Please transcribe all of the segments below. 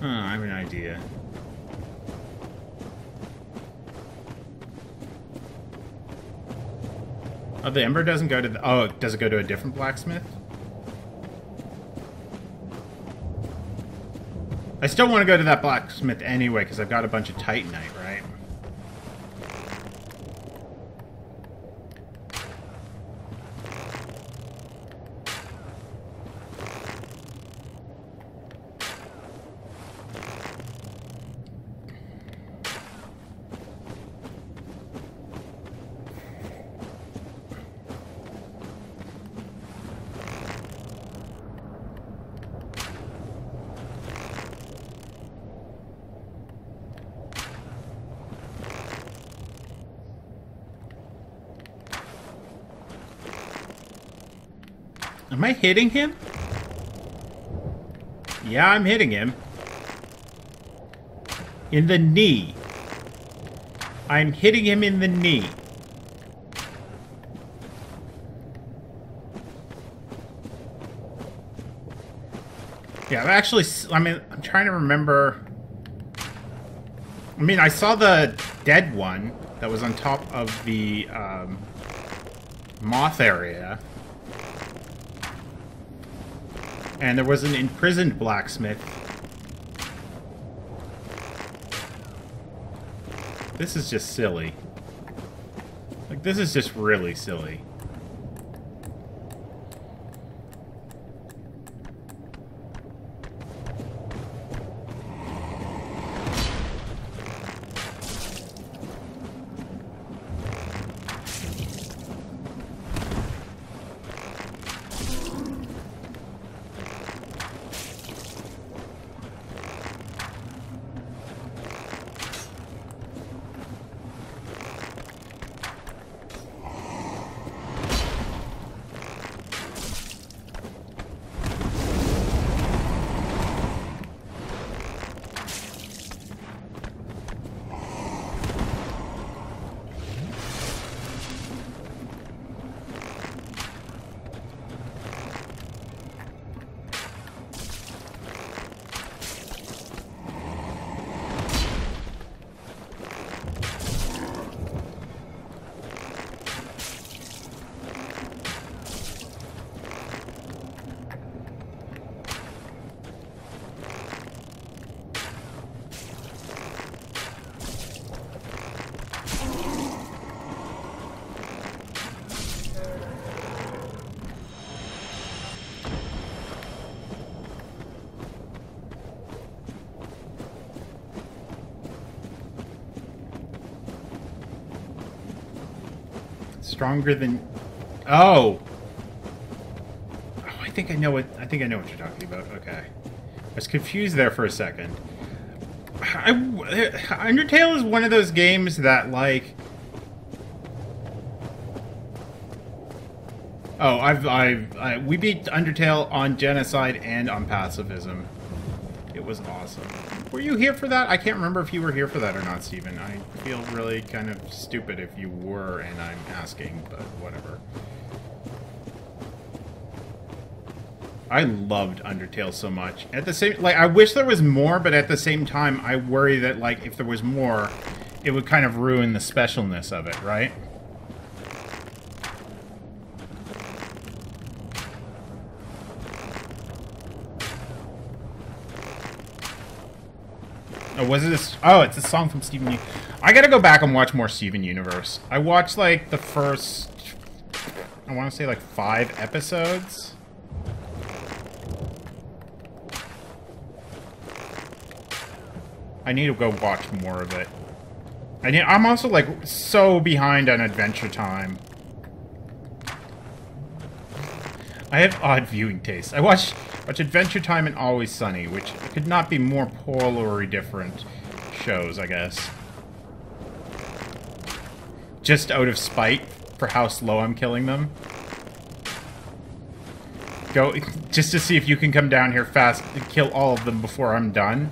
I have an idea. Oh, the ember doesn't go to the... Oh, does it go to a different blacksmith? I still want to go to that blacksmith anyway, because I've got a bunch of titanite, right? Am I hitting him? Yeah, I'm hitting him. In the knee. I'm hitting him in the knee. Yeah, actually, I mean, I'm trying to remember. I mean, I saw the dead one that was on top of the moth area. And there was an imprisoned blacksmith. This is just silly. Like, this is just really silly. Stronger than... Oh! Oh, I think I know what you're talking about. Okay. I was confused there for a second. Undertale is one of those games that, like... Oh, we beat Undertale on Genocide and on Pacifism. It was awesome. Were you here for that? I can't remember if you were here for that or not, Steven. I feel really kind of stupid if you were and I'm asking, but whatever. I loved Undertale so much. At the same, like, I wish there was more, but at the same time, I worry that, like, if there was more, it would kind of ruin the specialness of it, right? Oh, was it a... Oh, it's a song from Steven Universe. I gotta go back and watch more Steven Universe. I watched, like, the first... I want to say, like, 5 episodes. I need to go watch more of it. I'm also, like, so behind on Adventure Time. I have odd viewing tastes. I watch Adventure Time and Always Sunny, which could not be more polarly different shows, I guess. Just out of spite for how slow I'm killing them. Go, just to see if you can come down here fast and kill all of them before I'm done.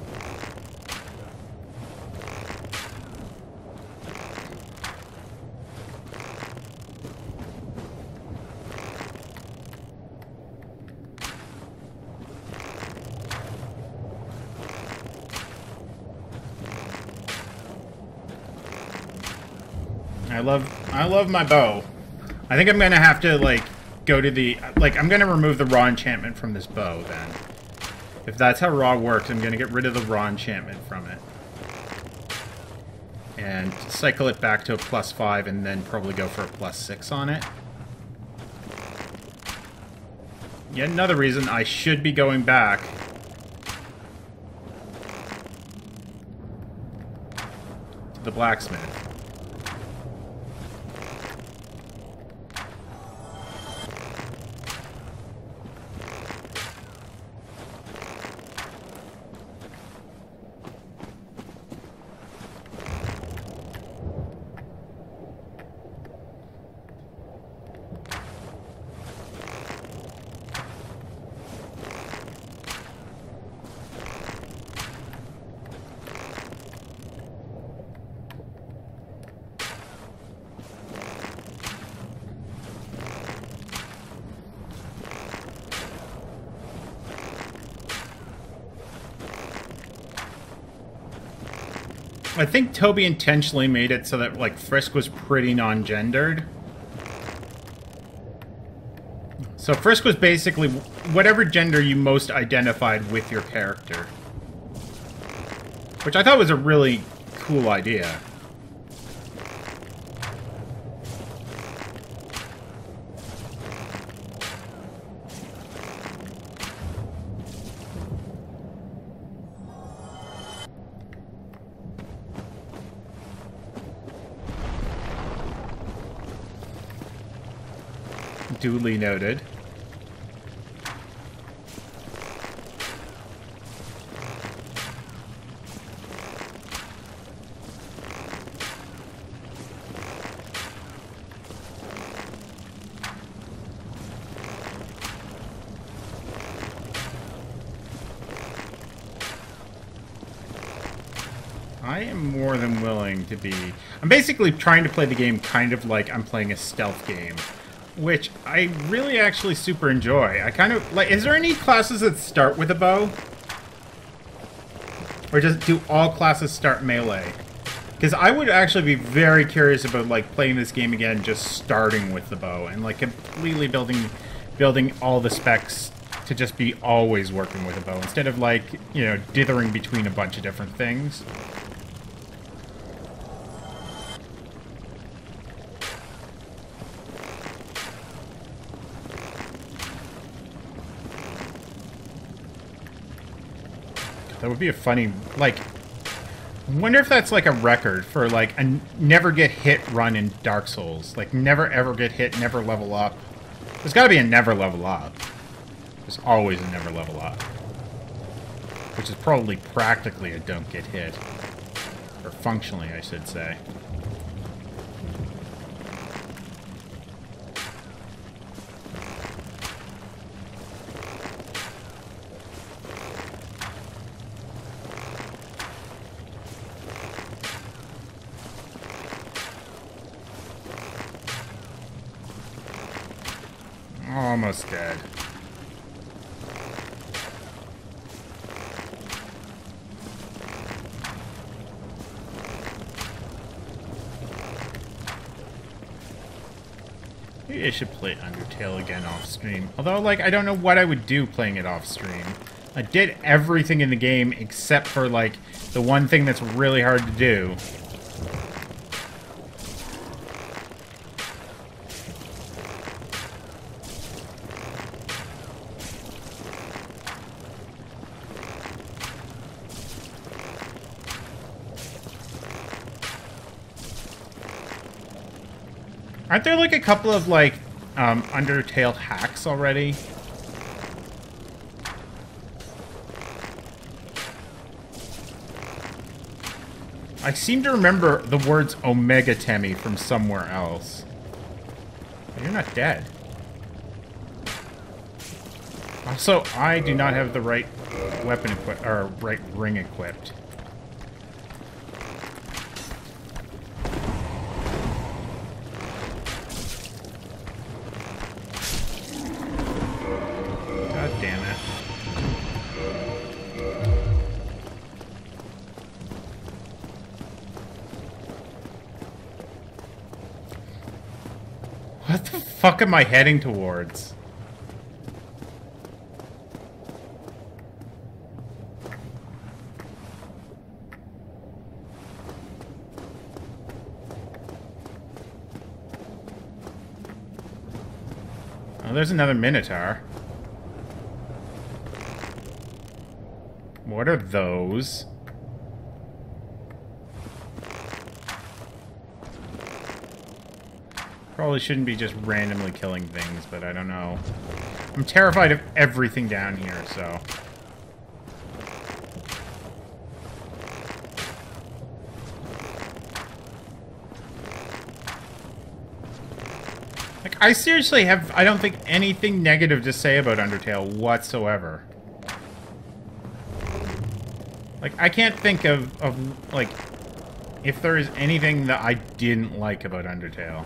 I love my bow. I think I'm gonna have to, like, go to the... Like, I'm gonna remove the raw enchantment from this bow, then. If that's how raw works, I'm gonna get rid of the raw enchantment from it. And cycle it back to a +5, and then probably go for a +6 on it. Yet another reason I should be going back to the blacksmith. I think Toby intentionally made it so that, like, Frisk was pretty non-gendered. So Frisk was basically whatever gender you most identified with your character. Which I thought was a really cool idea. Duly noted. I am more than willing to be... I'm basically trying to play the game kind of like I'm playing a stealth game. Which I really actually super enjoy. I kind of like. Is there any classes that start with a bow, or do all classes start melee? Because I would actually be very curious about, like, playing this game again, just starting with the bow and, like, completely building all the specs to just be always working with a bow instead of, like, you know, dithering between a bunch of different things. That would be a funny, like, I wonder if that's like a record for like a never get hit run in Dark Souls. Like never ever get hit, never level up. There's gotta be a never level up. There's always a never level up. Which is probably practically a don't get hit. Or functionally, I should say. Almost dead. Maybe I should play Undertale again off stream. Although, like, I don't know what I would do playing it off stream. I did everything in the game except for, like, the one thing that's really hard to do. Aren't there, like, a couple of, like, Undertale hacks already? I seem to remember the words Omega Temmie from somewhere else. But you're not dead. Also, I do not have the right weapon equipped, or right ring equipped. fuck am I heading towards? Oh, there's another Minotaur. What are those? Probably shouldn't be just randomly killing things, but I don't know. I'm terrified of everything down here, so... Like, I seriously have, I don't think, anything negative to say about Undertale whatsoever. Like, I can't think of like, if there is anything that I didn't like about Undertale.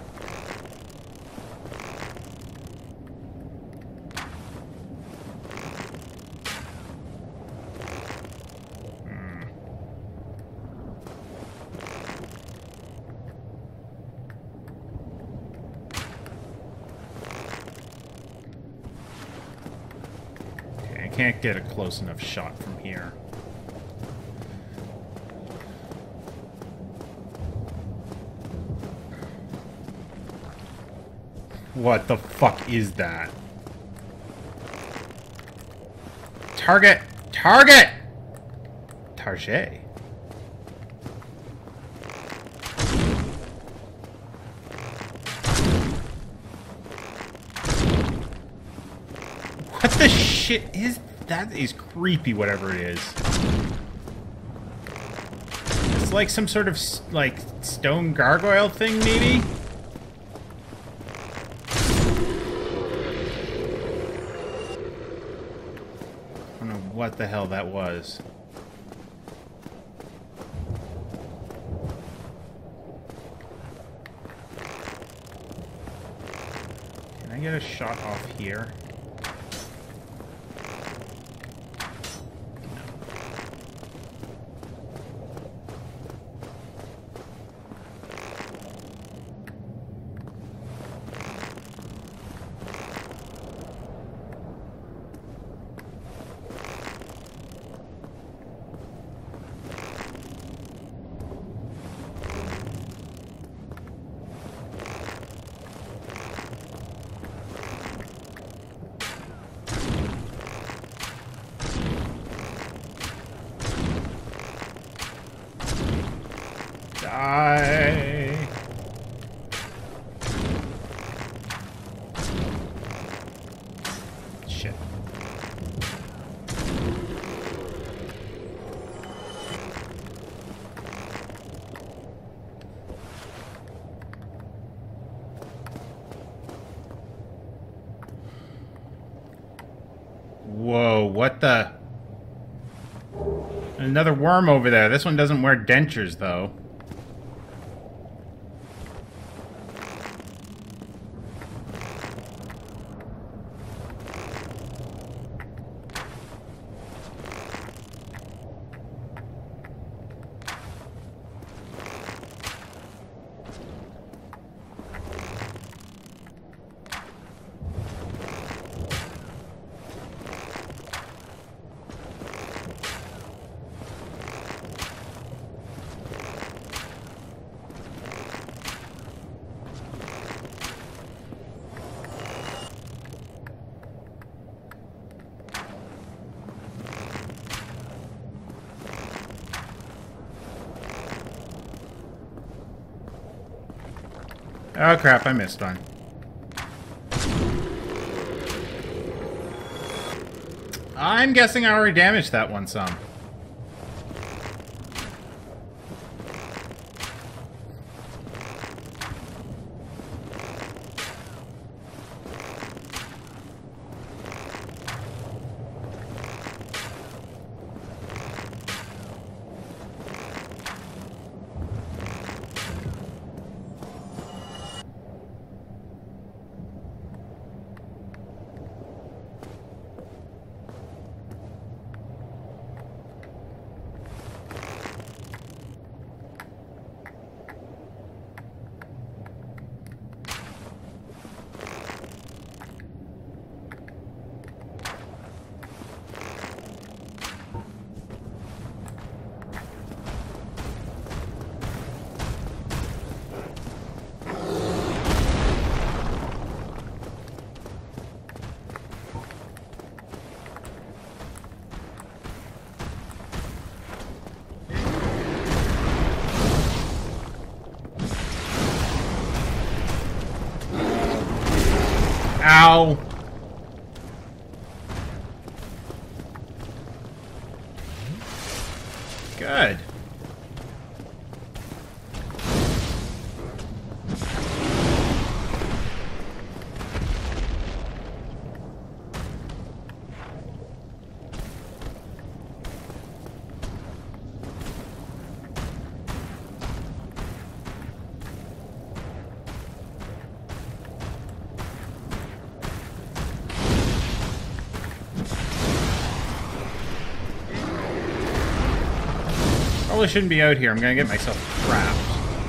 Can't get a close enough shot from here. What the fuck is that? Target! Target! Target. What the shit is that? Is creepy, whatever it is. It's like some sort of like stone gargoyle thing, maybe? I don't know what the hell that was. Can I get a shot off here? Die. Shit. Whoa, what the? Another worm over there. This one doesn't wear dentures, though. Oh crap, I missed one. I'm guessing I already damaged that one some. Ow! Good. Probably shouldn't be out here. I'm gonna get myself trapped.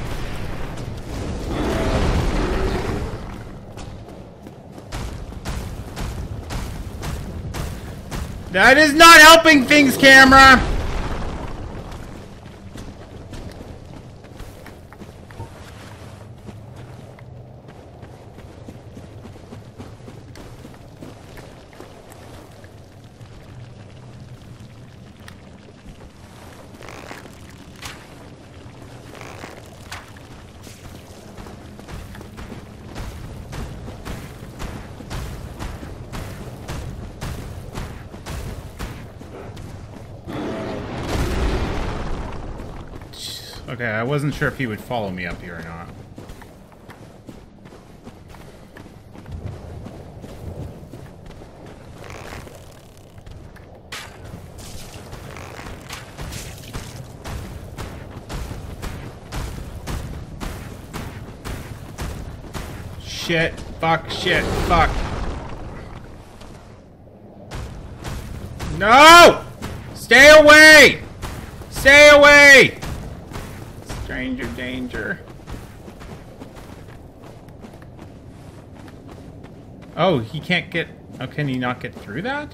That is not helping things, camera! Okay, I wasn't sure if he would follow me up here or not. Shit, fuck, shit, fuck. No! Stay away! Stay away! Stranger danger. Oh, he can't get... Oh, can he not get through that?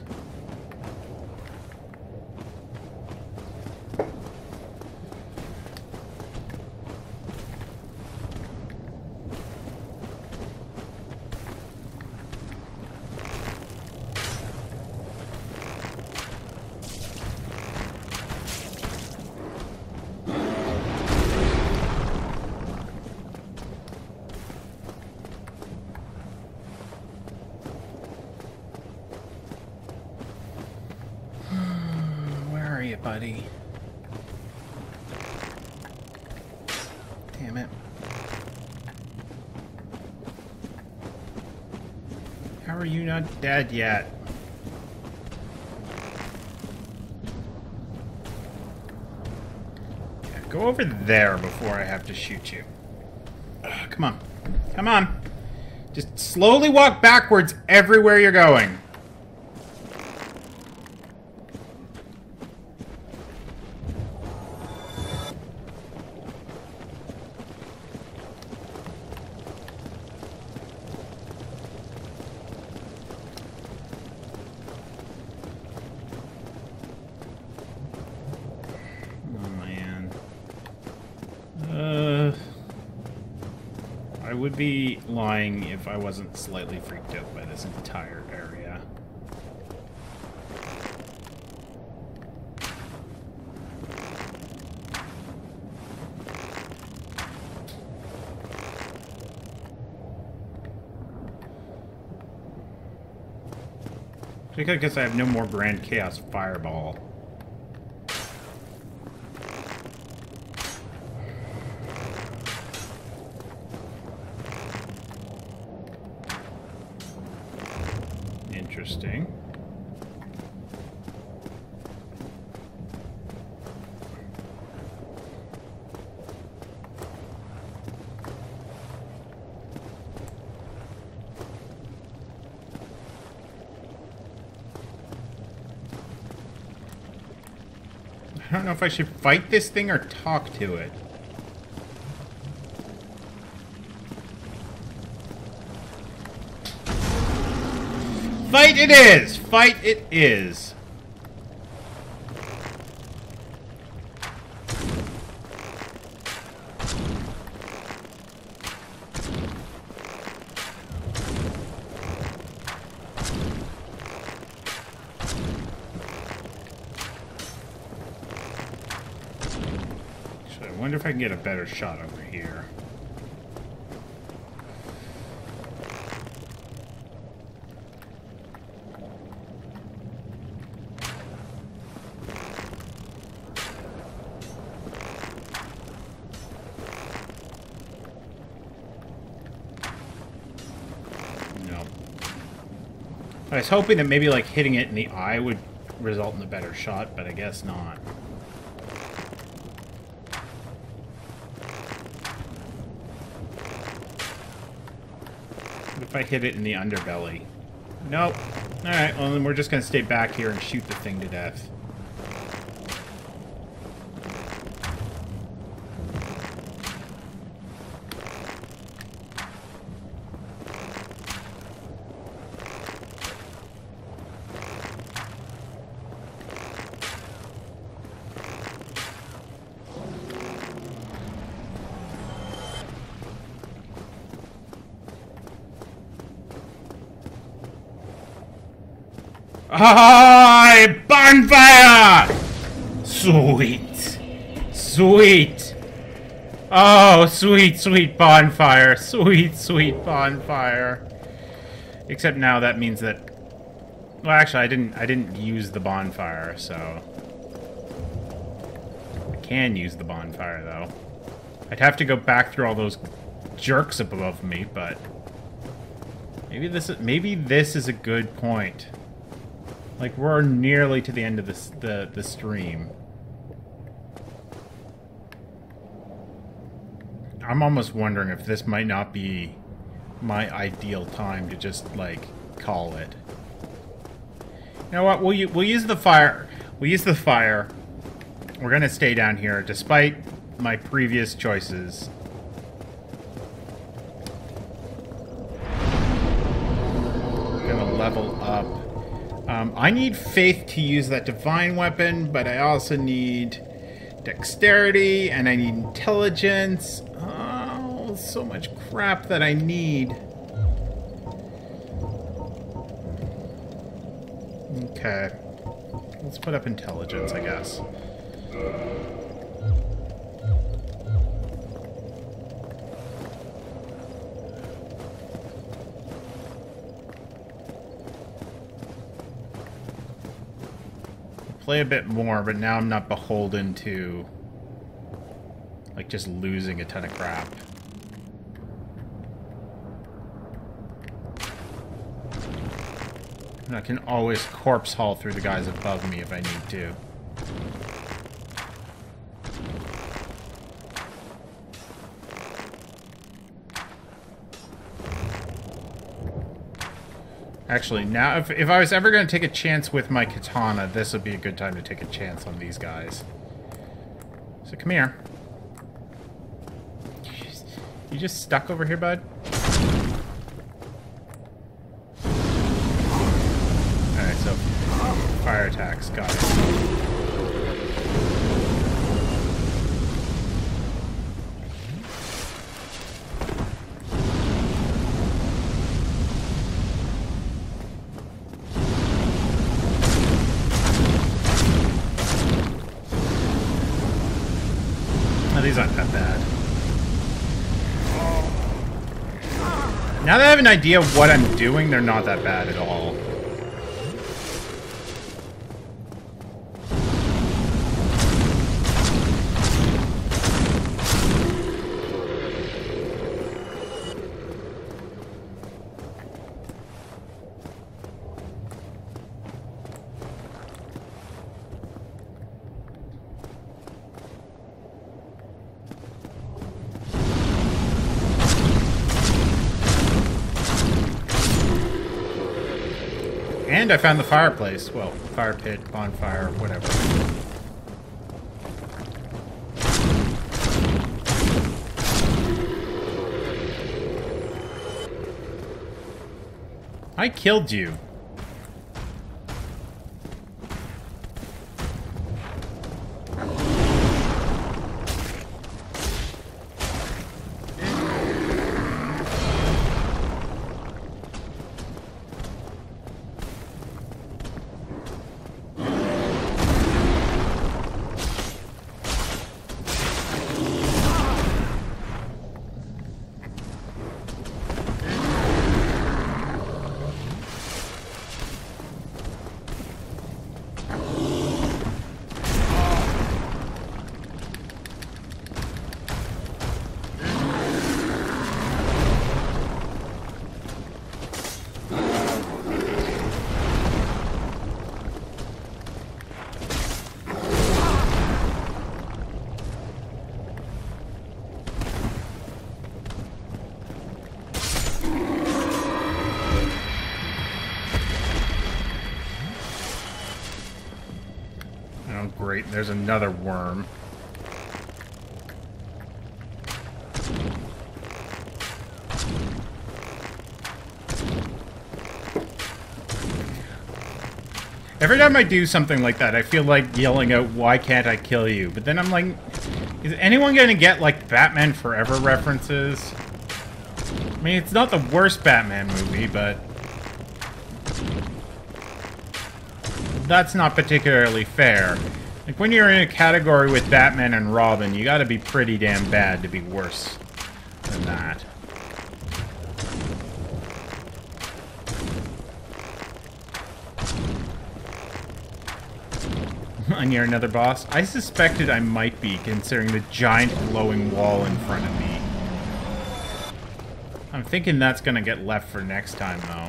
Buddy. Damn it. How are you not dead yet? Yeah, go over there before I have to shoot you. Ugh, come on. Come on. Just slowly walk backwards everywhere you're going. I would be lying if I wasn't slightly freaked out by this entire area. Because I have no more Grand Chaos Fireball. Interesting. I don't know if I should fight this thing or talk to it. Fight it is! Fight it is! Actually, I wonder if I can get a better shot over here. I was hoping that maybe like hitting it in the eye would result in a better shot, but I guess not. What if I hit it in the underbelly? Nope. Alright, well then we're just gonna stay back here and shoot the thing to death. Ah, bonfire! Sweet. Sweet. Oh, sweet, sweet bonfire. Sweet, sweet bonfire. Except now that means that... Well, actually, I didn't use the bonfire, so... I can use the bonfire, though. I'd have to go back through all those jerks above me, but... Maybe this is a good point. Like, we're nearly to the end of the stream. I'm almost wondering if this might not be my ideal time to just, like, call it. You know what? We'll use the fire. We'll use the fire. We're gonna stay down here, despite my previous choices. We're gonna level up. I need faith to use that divine weapon, but I also need dexterity, and I need intelligence. Oh, so much crap that I need. Okay. Let's put up intelligence, I guess. Play a bit more, but now I'm not beholden to, like, just losing a ton of crap. And I can always corpse haul through the guys above me if I need to. Actually, now, if I was ever going to take a chance with my katana, this would be a good time to take a chance on these guys. So come here. You just stuck over here, bud? Alright, so fire attacks, got it. These aren't that bad. Now that I have an idea of what I'm doing, they're not that bad at all. And I found the fireplace. Well, fire pit, bonfire, whatever. I killed you. Oh, great. There's another worm. Every time I do something like that, I feel like yelling out, "Why can't I kill you?" But then I'm like, is anyone gonna get, like, Batman Forever references? I mean, it's not the worst Batman movie, but that's not particularly fair. Like, when you're in a category with Batman and Robin, you gotta be pretty damn bad to be worse than that. Near another boss? I suspected I might be, considering the giant glowing wall in front of me. I'm thinking that's gonna get left for next time, though.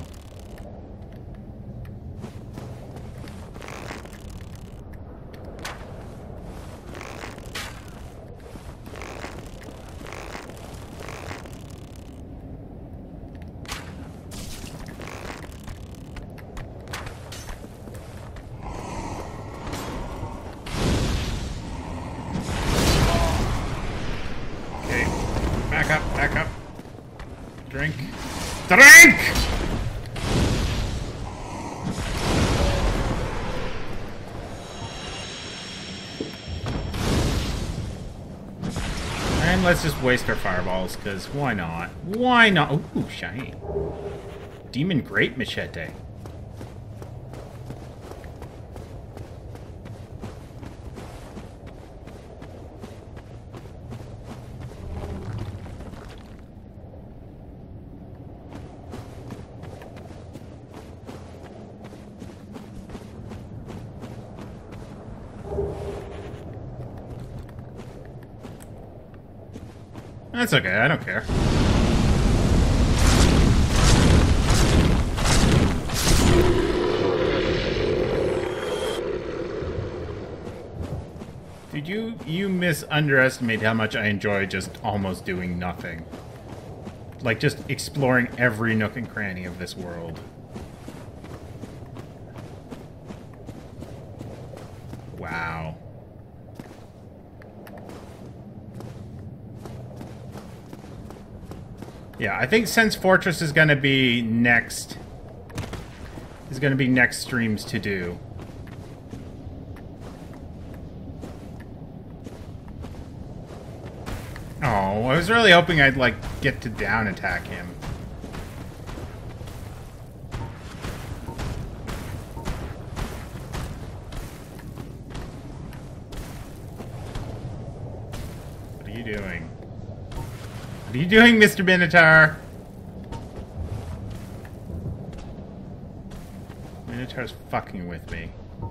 Back up. Drink. Drink! And let's just waste our fireballs, because why not? Why not? Ooh, shiny. Demon Great Machete. That's okay, I don't care. Did you underestimate how much I enjoy just almost doing nothing. Like, just exploring every nook and cranny of this world. Wow. Yeah, I think since Fortress is going to be next streams to do. Oh, I was really hoping I'd, like, get to down attack him. What are you doing? What are you doing, Mr. Minotaur? Minotaur's fucking with me.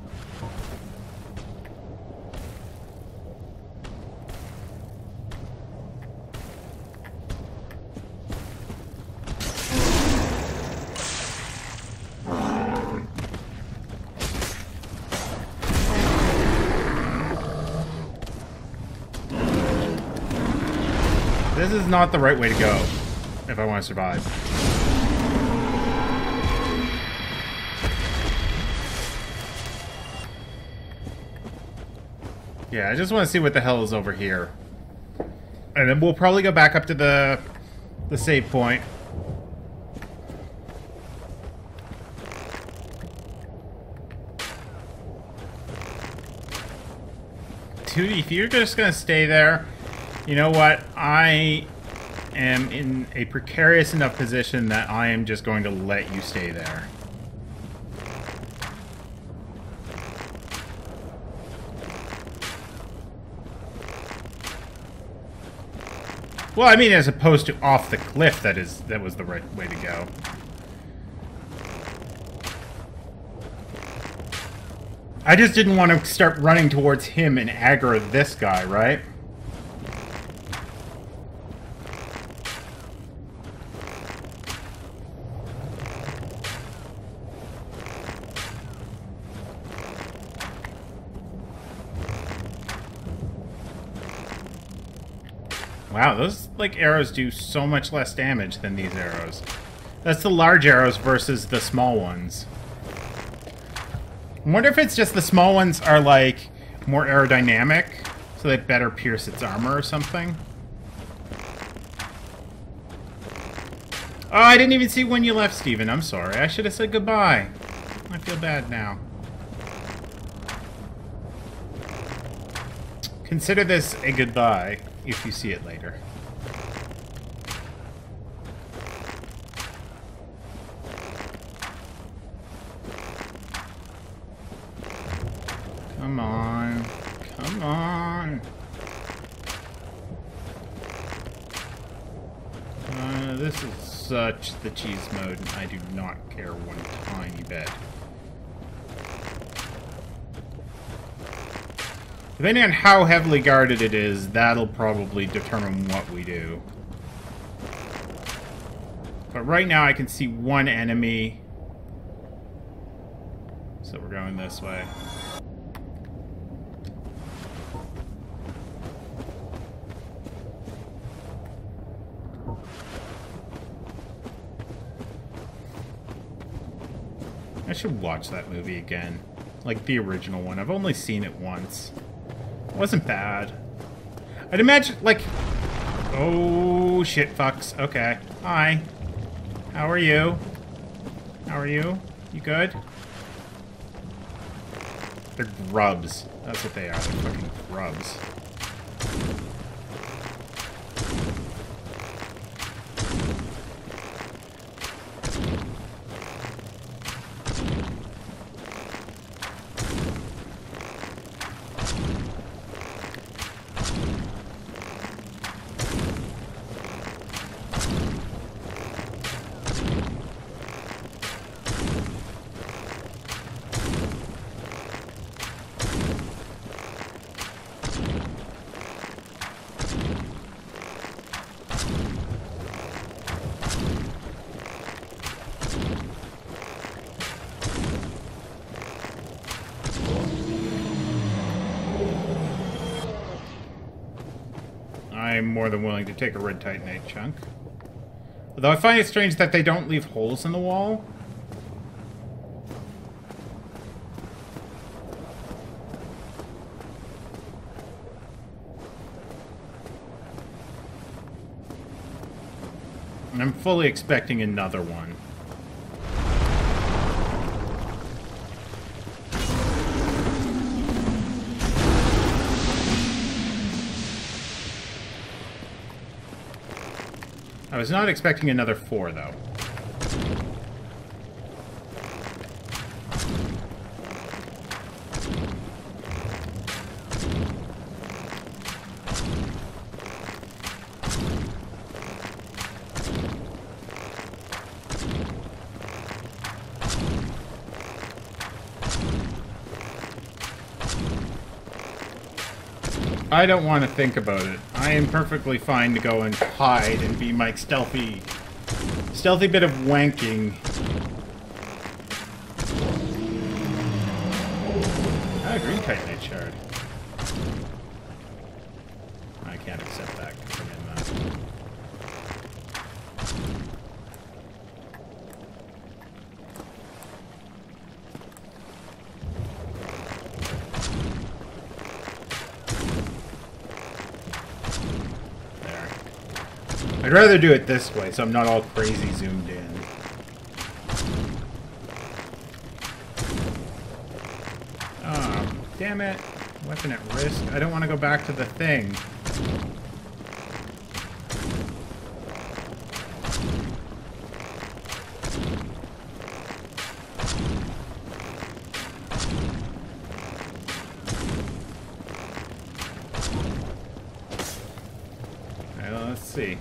This is not the right way to go if I want to survive. Yeah, I just want to see what the hell is over here. And then we'll probably go back up to the save point. Dude, if you're just gonna stay there, you know what? I am in a precarious enough position that I am just going to let you stay there. Well, I mean, as opposed to off the cliff, that was the right way to go. I just didn't want to start running towards him and aggro this guy, right? Wow, those, like, arrows do so much less damage than these arrows. That's the large arrows versus the small ones. I wonder if it's just the small ones are, like, more aerodynamic, so that better pierce its armor or something. Oh, I didn't even see when you left, Steven. I'm sorry. I should have said goodbye. I feel bad now. Consider this a goodbye if you see it later. Come on. Come on. This is such the cheese mode, and I do not care one tiny bit. Depending on how heavily guarded it is, that'll probably determine what we do. But right now I can see one enemy. So we're going this way. I should watch that movie again. Like the original one. I've only seen it once. It wasn't bad. I'd imagine, like... Oh, shit, fucks. Okay. Hi. How are you? How are you? You good? They're grubs. That's what they are. They're fucking grubs. I'm more than willing to take a red titanite chunk. Although I find it strange that they don't leave holes in the wall. And I'm fully expecting another one. I was not expecting another 4, though. I don't want to think about it. I am perfectly fine to go and hide and be my stealthy bit of wanking. Ah, green titanite shard. I can't accept that because I'm in that. I'd rather do it this way, so I'm not all crazy zoomed in. Oh, damn it. Weapon at risk. I don't want to go back to the thing. Alright, let's see.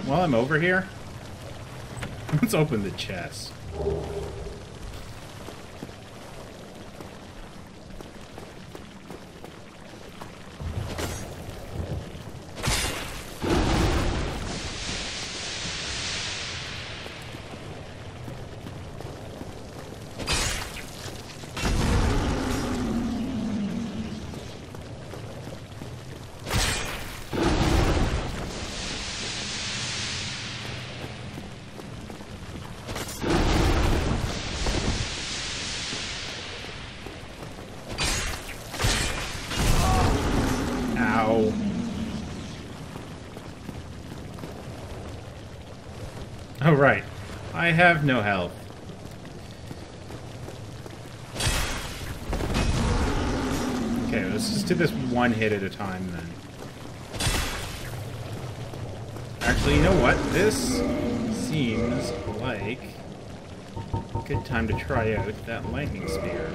while I'm over here, let's open the chest. Oh, right. I have no health. Okay, let's just do this one hit at a time, then. Actually, you know what? This seems like a good time to try out that lightning spear.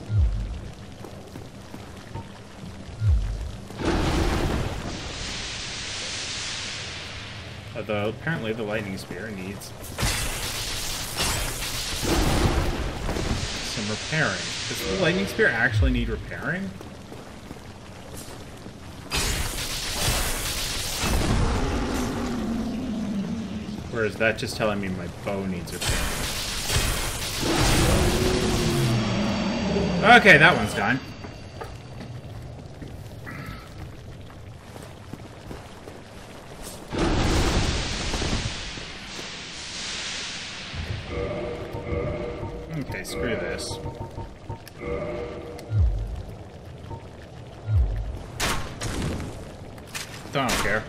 Although, apparently the lightning spear needs some repairing. Does the lightning spear actually need repairing? Or is that just telling me my bow needs repairing? Okay, that one's done. Okay, screw this. Don't care.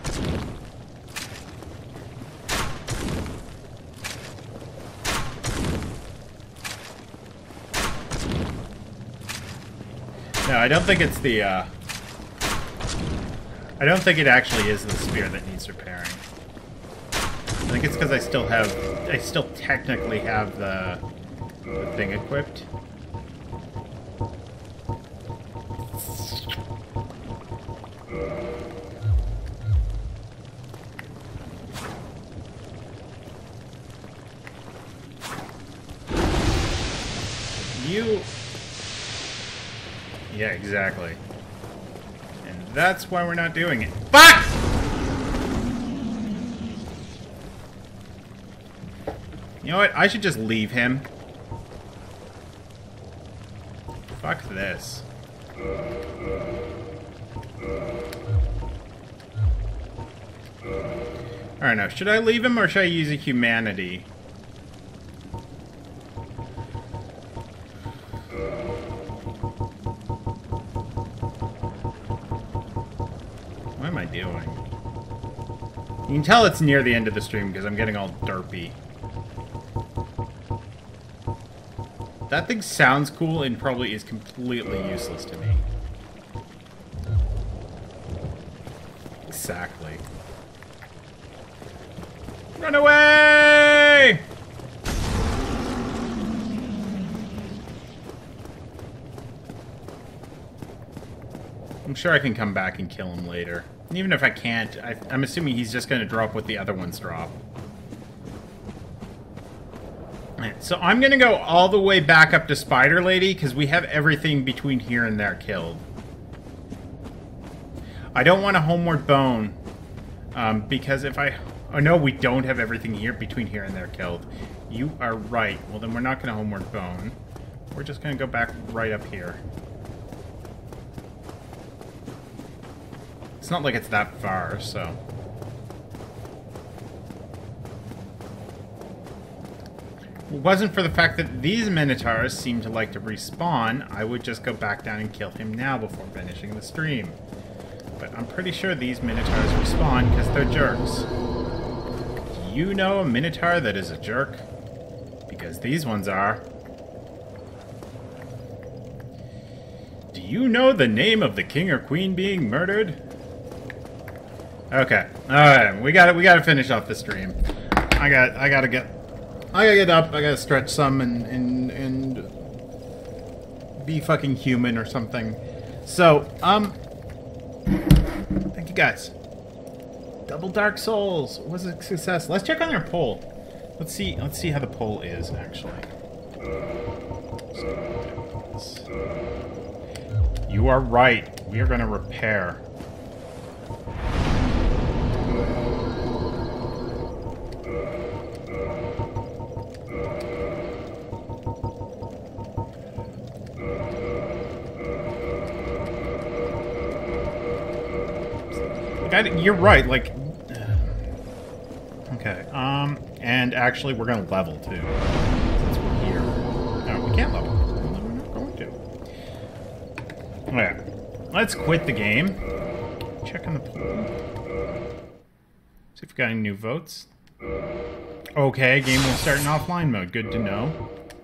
No, I don't think it's the, I don't think it actually is the spear that needs repairing. I think it's because I still technically have the thing equipped. Yeah, exactly. And that's why we're not doing it. Fuck! You know what? I should just leave him. Fuck this. I don't know. Should I leave him or should I use a humanity? What am I doing? You can tell it's near the end of the stream because I'm getting all derpy. That thing sounds cool and probably is completely useless to me. Exactly. Run away! I'm sure I can come back and kill him later. And even if I can't, I'm assuming he's just going to drop what the other ones drop. So I'm going to go all the way back up to Spider Lady, because we have everything between here and there killed. I don't want a homeward bone, because if I... Oh, no, we don't have everything here between here and there killed. You are right. Well, then we're not going to homeward bone. We're just going to go back right up here. It's not like it's that far, so... If it wasn't for the fact that these Minotaurs seem to like to respawn, I would just go back down and kill him now before finishing the stream. But I'm pretty sure these Minotaurs respawn because they're jerks. Do you know a Minotaur that is a jerk? Because these ones are. Do you know the name of the king or queen being murdered? Okay. Alright, we gotta finish off the stream. I gotta get up, I gotta stretch some and be fucking human or something. So, thank you guys. Double Dark Souls was a success. Let's check on our poll. Let's see how the poll is actually. You are right. We are going to repair. You're right, like... Okay, and actually we're gonna level, too. Since we're here. No, we can't level. No, we're not going to. Okay, let's quit the game. Check on the poll. See if we got any new votes. Okay, game will start in offline mode. Good to know.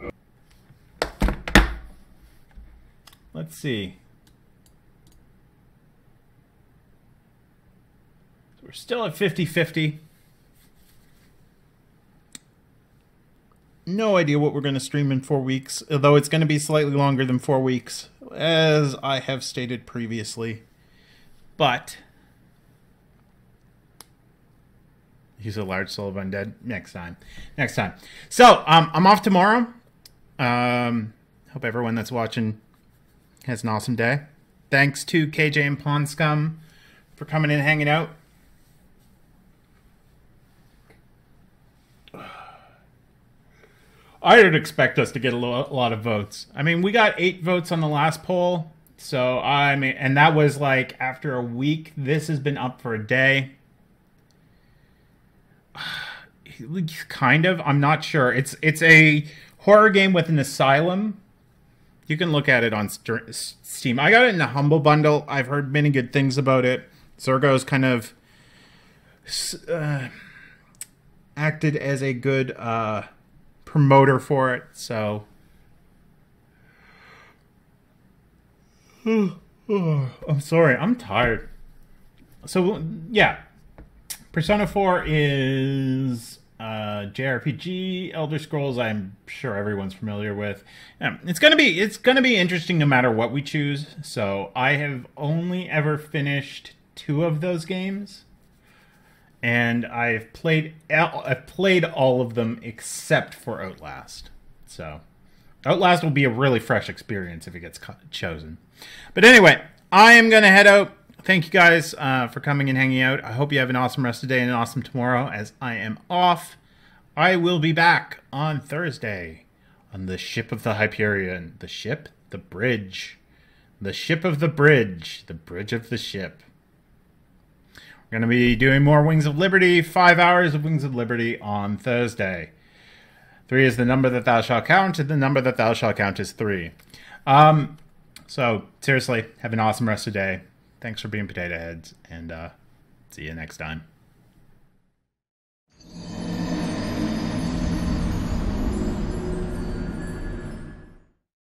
Let's see. We're still at 50-50. No idea what we're going to stream in 4 weeks, although it's going to be slightly longer than 4 weeks, as I have stated previously. But use a large soul of undead next time. Next time. So I'm off tomorrow. Hope everyone that's watching has an awesome day. Thanks to KJ and Pawn Scum for coming in and hanging out. I didn't expect us to get a lot of votes. I mean, we got 8 votes on the last poll. So, I mean, and that was like after a week. This has been up for a day. Kind of. I'm not sure. It's a horror game with an asylum. You can look at it on Steam. I got it in the Humble Bundle. I've heard many good things about it. Zergo's kind of acted as a good... promoter for it, so I'm sorry, I'm tired. So yeah, Persona 4 is JRPG, Elder Scrolls. I'm sure everyone's familiar with. It's gonna be interesting no matter what we choose. So I have only ever finished 2 of those games. And I've played all of them except for Outlast. So Outlast will be a really fresh experience if it gets chosen. But anyway, I am going to head out. Thank you guys for coming and hanging out. I hope you have an awesome rest of the day and an awesome tomorrow as I am off. I will be back on Thursday on the ship of the Hyperion. The ship? The bridge. The ship of the bridge. The bridge of the ship. We're going to be doing more Wings of Liberty, 5 hours of Wings of Liberty on Thursday. 3 is the number that thou shalt count, and the number that thou shalt count is 3. So, seriously, have an awesome rest of the day. Thanks for being potato heads, and see you next time.